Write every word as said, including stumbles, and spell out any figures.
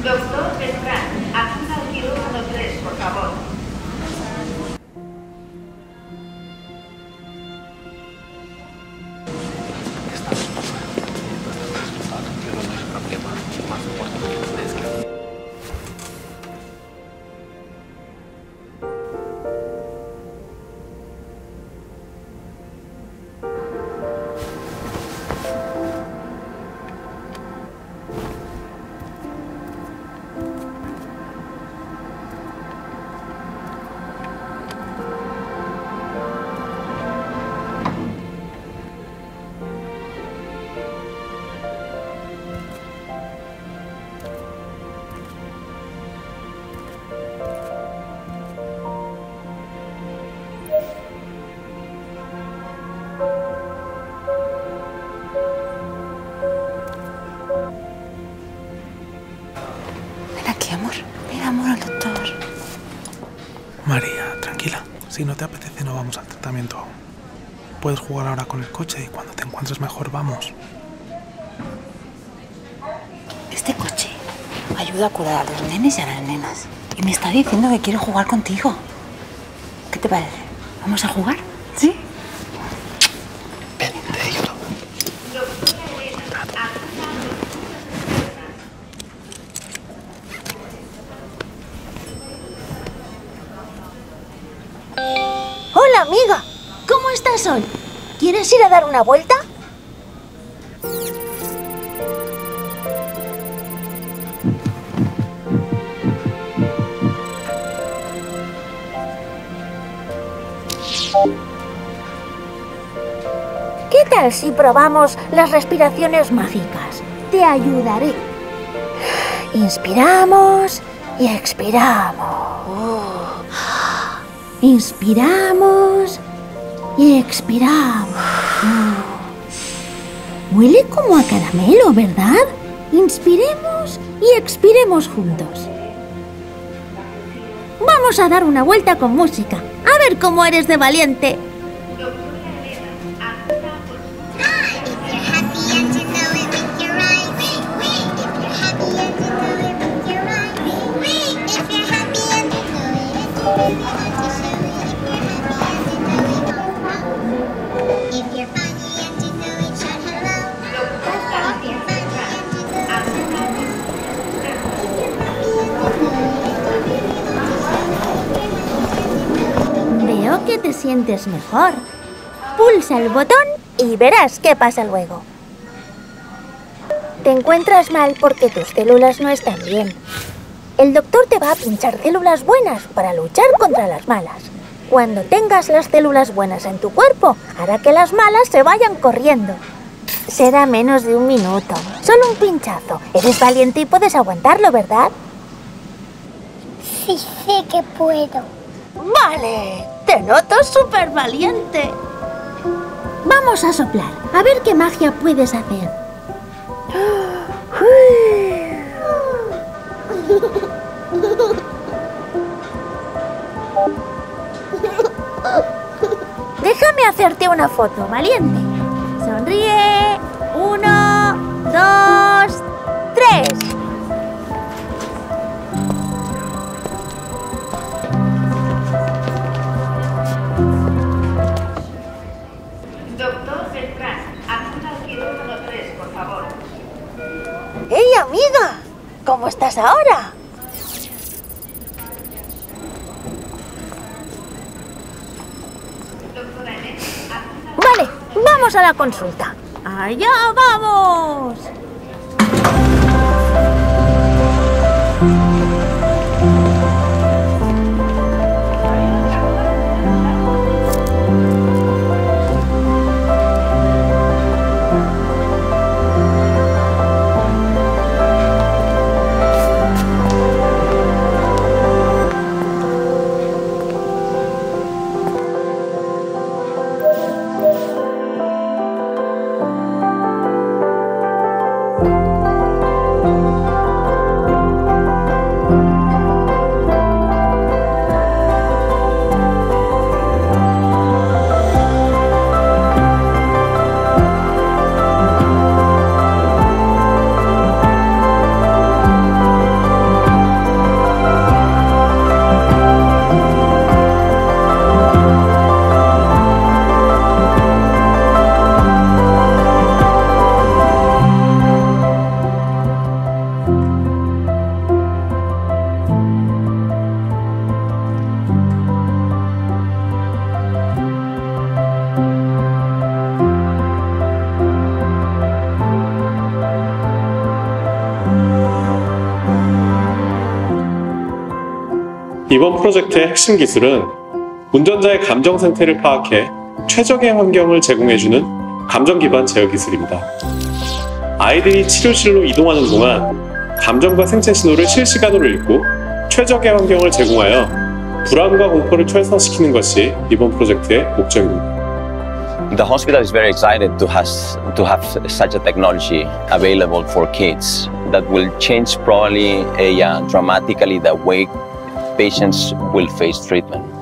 Doctor Beltrán, acuda al quirófano tres, por favor. María, tranquila. Si no te apetece, no vamos al tratamiento aún. Puedes jugar ahora con el coche y cuando te encuentres mejor, vamos. Este coche ayuda a curar a los nenes y a las nenas. Y me está diciendo que quiere jugar contigo. ¿Qué te parece? ¿Vamos a jugar? ¿Sí? Ven, te ayudo. Hola, amiga. ¿Cómo estás hoy? ¿Quieres ir a dar una vuelta? ¿Qué tal si probamos las respiraciones mágicas? Te ayudaré. Inspiramos y expiramos. Inspiramos y expiramos. Huele como a caramelo, ¿verdad? Inspiremos y expiremos juntos. Vamos a dar una vuelta con música. A ver cómo eres de valiente. Veo que te sientes mejor. Pulsa el botón y verás qué pasa luego. Te encuentras mal porque tus células no están bien. El doctor te va a pinchar células buenas para luchar contra las malas. Cuando tengas las células buenas en tu cuerpo, hará que las malas se vayan corriendo. Será menos de un minuto. Solo un pinchazo. Eres valiente y puedes aguantarlo, ¿verdad? Sí, sé que puedo. ¡Vale! ¡Te noto súper valiente! Vamos a soplar. A ver qué magia puedes hacer. Déjame hacerte una foto, valiente. Sonríe. Uno, dos, tres. Doctor Beltrán, acuda al quirófano tres, por favor. ¡Hey, amiga! ¿Cómo estás ahora? Vale, vamos a la consulta. ¡Allá vamos! 이번 프로젝트의 핵심 기술은 운전자의 감정 상태를 파악해 최적의 환경을 제공해주는 감정 기반 제어 기술입니다. 아이들이 치료실로 이동하는 동안 감정과 생체 신호를 실시간으로 읽고 최적의 환경을 제공하여 불안과 공포를 최소화시키는 것이 이번 프로젝트의 목적입니다. The hospital is very excited to has to have such a technology available for kids that will change probably uh, dramatically the way patients will face treatment.